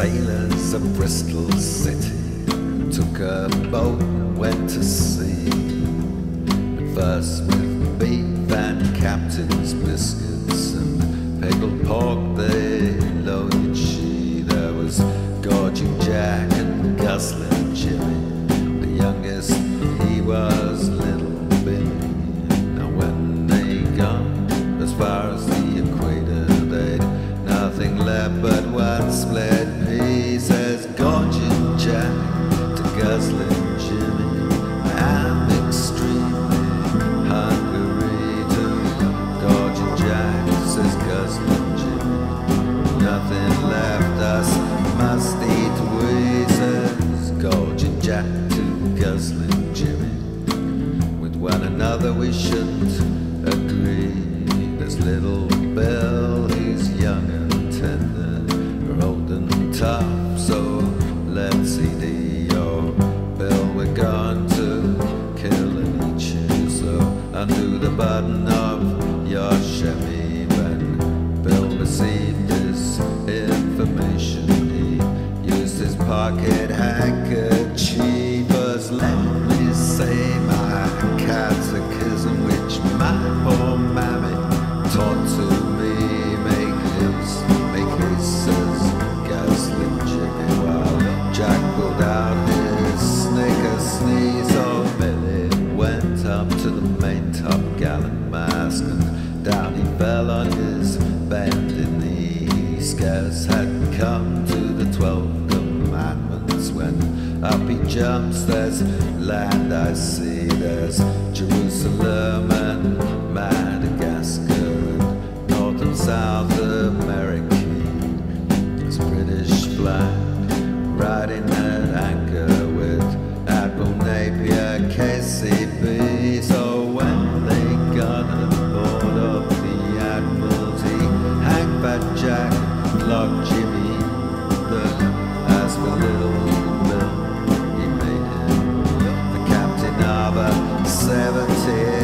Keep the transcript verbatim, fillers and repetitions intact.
sailors of Bristol City took a boat and went to sea. But first with beef and captain's biscuits and pickled pork they loaded she. There was Gorging Jack and Guzzling Jimmy, the youngest he was little Billy. Now when they got as far as the equator they'd nothing left but one split piece. As Gorging Jack to Guzzling Jimmy, I'm extremely hungry too. Gorging Jack says Guzzling Jimmy, nothing left, us must eat. We says Gorging Jack to Guzzling Jimmy, with one another we shouldn't agree. There's little Bill, he's young and tender, old and tough, so let's eat your Bill. We're going to kill and eat you, so undo the button of your Chevy. When Bill received this information, he used his pocket handkerchief as, let me say, my catechism, which my poor mammy taught to me. Make his, make his, says Guzzling Jimmy, while Jack pulled out his snicker sneeze. Oh, Billy went up to the main top gallant mast, and down he fell on his bended knee. He scarce had come to the twelve commandments when up he jumps. There's land I see, there's Jerusalem and Madagascar and North and South America. It's British flag riding at anchor with Admiral Napier, K C B. So when they got aboard of the Admiralty, Hank, Fat Jack, Lock Jimmy, the as for little Bill, he made him the captain of a seventeen.